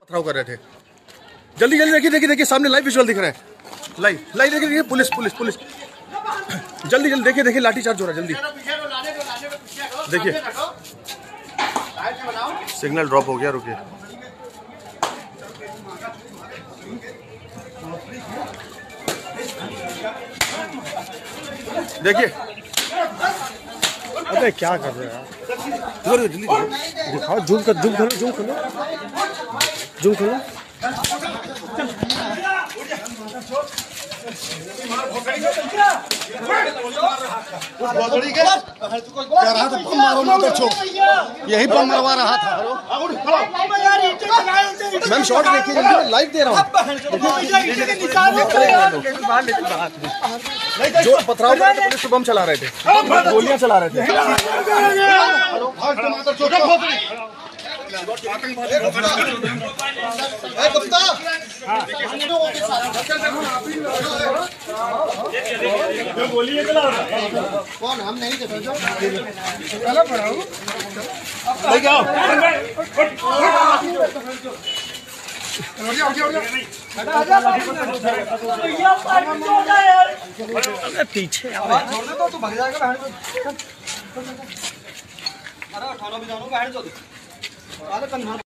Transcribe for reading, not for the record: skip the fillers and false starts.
पथराव कर रहे थे। जल्दी जल्दी देखिए देखिए देखिए, सामने लाइव विजुअल दिख रहा है। लाइव लाइव देखिए देखिए, पुलिस पुलिस पुलिस, जल्दी जल्दी देखिए देखिए, लाठीचार्ज हो रहा है। जल्दी देखिए, सिग्नल ड्रॉप हो गया, रुकिए। देखिए, अबे क्या कर रहे हैं जल्दी दिखाओ, जूम कर, जूम खोलो, जूम खोलो, जूम खोलो। यही बम मरवा रहा था। मैम शॉट देखिए, जल्दी लाइव दे रहा हूँ। जो पथराव कर रहे थे, पुलिस पे बम चला रहे थे, गोलियां चला रहे थे। कौन? हम नहीं पीछे तो भाग जाएगा। अरे 18 भी जानो,